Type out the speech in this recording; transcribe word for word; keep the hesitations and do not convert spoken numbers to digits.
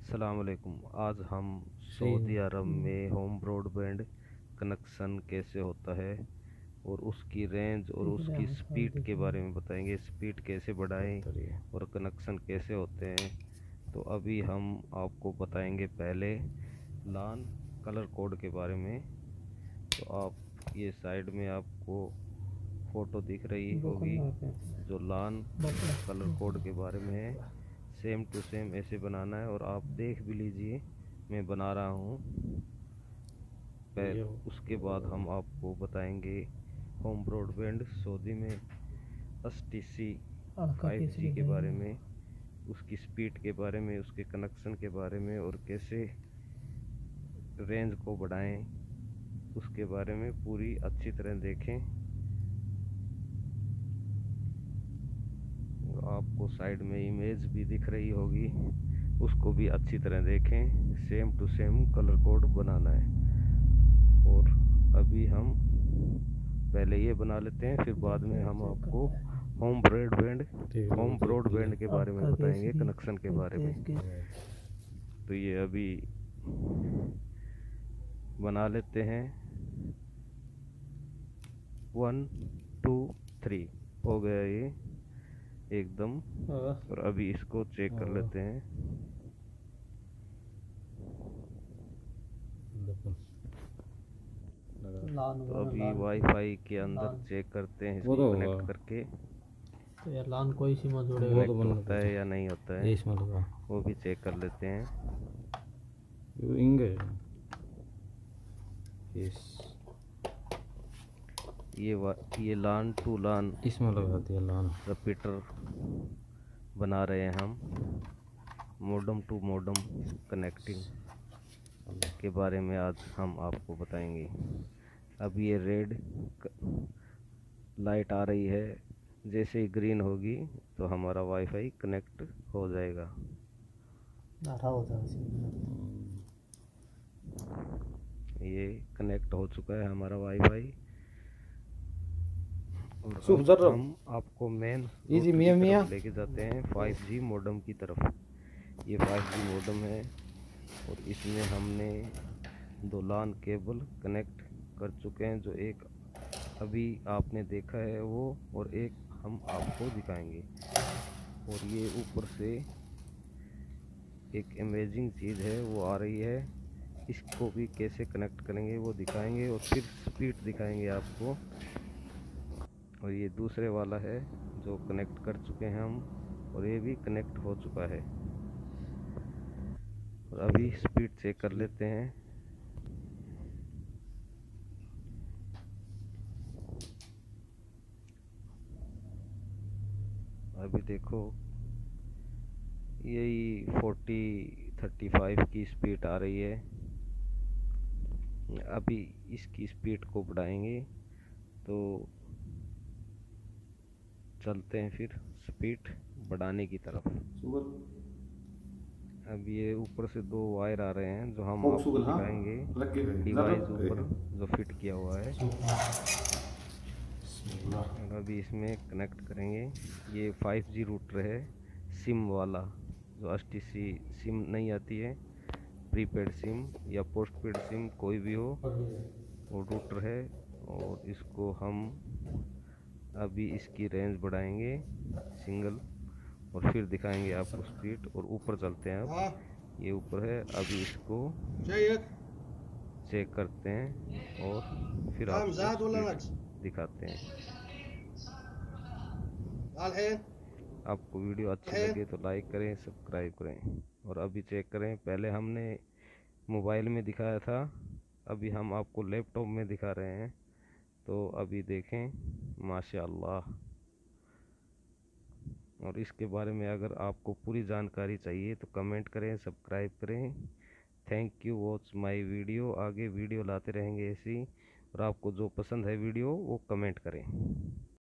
अस्सलाम वालेकुम। आज हम सऊदी अरब में होम ब्रॉडबैंड कनेक्शन कैसे होता है और उसकी रेंज और उसकी स्पीड के बारे में बताएंगे। स्पीड कैसे बढ़ाएं और कनेक्शन कैसे होते हैं। तो अभी हम आपको बताएंगे पहले लान कलर कोड के बारे में। तो आप ये साइड में आपको फ़ोटो दिख रही होगी जो लान कलर कोड के बारे में है। सेम टू सेम ऐसे बनाना है और आप देख भी लीजिए मैं बना रहा हूँ। पहले उसके बाद हम आपको बताएंगे होम ब्रॉडबैंड सऊदी में S T C five G के बारे में, उसकी स्पीड के बारे में, उसके कनेक्शन के बारे में और कैसे रेंज को बढ़ाएं उसके बारे में पूरी अच्छी तरह देखें। आपको साइड में इमेज भी दिख रही होगी, उसको भी अच्छी तरह देखें। Same to same colour code बनाना है। और अभी हम पहले ये बना लेते हैं, फिर बाद में हम आपको होम ब्रॉडबैंड होम ब्रॉडबैंड के बारे में बताएंगे, कनेक्शन के बारे में। तो ये अभी बना लेते हैं। वन टू थ्री हो गया ये एकदम। और अभी इसको चेक कर लेते हैं। तो अभी वाईफाई के अंदर चेक करते हैं इसको कनेक्ट करके। तो यार लान कोई सी मत जोड़े कनेक्ट होता है या नहीं होता है वो भी चेक कर लेते हैं। ये ये लान टू लान इसमें लगा दिया लान रिपीटर बना रहे हैं हम। मॉडेम टू मॉडेम कनेक्टिंग के बारे में आज हम आपको बताएंगे। अब ये रेड लाइट आ रही है, जैसे ही ग्रीन होगी तो हमारा वाईफाई कनेक्ट हो जाएगा। ये कनेक्ट हो चुका है हमारा वाईफाई। और हम आपको मेन लेके जाते हैं फाइव जी मॉडेम की तरफ। ये फाइव जी मॉडेम है और इसमें हमने दो लान केबल कनेक्ट कर चुके हैं, जो एक अभी आपने देखा है वो और एक हम आपको दिखाएंगे। और ये ऊपर से एक अमेजिंग चीज़ है वो आ रही है, इसको भी कैसे कनेक्ट करेंगे वो दिखाएंगे और फिर स्पीड दिखाएंगे आपको। और ये दूसरे वाला है जो कनेक्ट कर चुके हैं हम, और ये भी कनेक्ट हो चुका है। और अभी स्पीड चेक कर लेते हैं। अभी देखो यही फोर्टी थर्टी फाइव की स्पीड आ रही है। अभी इसकी स्पीड को बढ़ाएंगे तो चलते हैं फिर स्पीड बढ़ाने की तरफ। अब ये ऊपर से दो वायर आ रहे हैं जो हम आपको दिखाएंगे, डिवाइस ऊपर जो फिट किया हुआ है। और अभी इसमें कनेक्ट करेंगे। ये फाइव जी रूटर है, सिम वाला, जो एस टी सी सिम नहीं आती है, प्रीपेड सिम या पोस्टपेड सिम कोई भी हो वो रूटर है। और इसको हम अभी इसकी रेंज बढ़ाएंगे सिंगल और फिर दिखाएंगे आपको स्पीड। और ऊपर चलते हैं, अब ये ऊपर है, अभी इसको चेक करते हैं और फिर आपको दिखाते हैं। आपको वीडियो अच्छी लगे तो लाइक करें, सब्सक्राइब करें। और अभी चेक करें, पहले हमने मोबाइल में दिखाया था, अभी हम आपको लैपटॉप में दिखा रहे हैं। तो अभी देखें, माशाअल्लाह। और इसके बारे में अगर आपको पूरी जानकारी चाहिए तो कमेंट करें, सब्सक्राइब करें। Thank you watch my video. आगे वीडियो लाते रहेंगे ऐसी। और आपको जो पसंद है वीडियो वो कमेंट करें।